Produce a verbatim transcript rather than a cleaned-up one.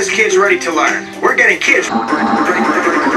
S kids ready to learn. We're getting kids ready, ready, ready, ready.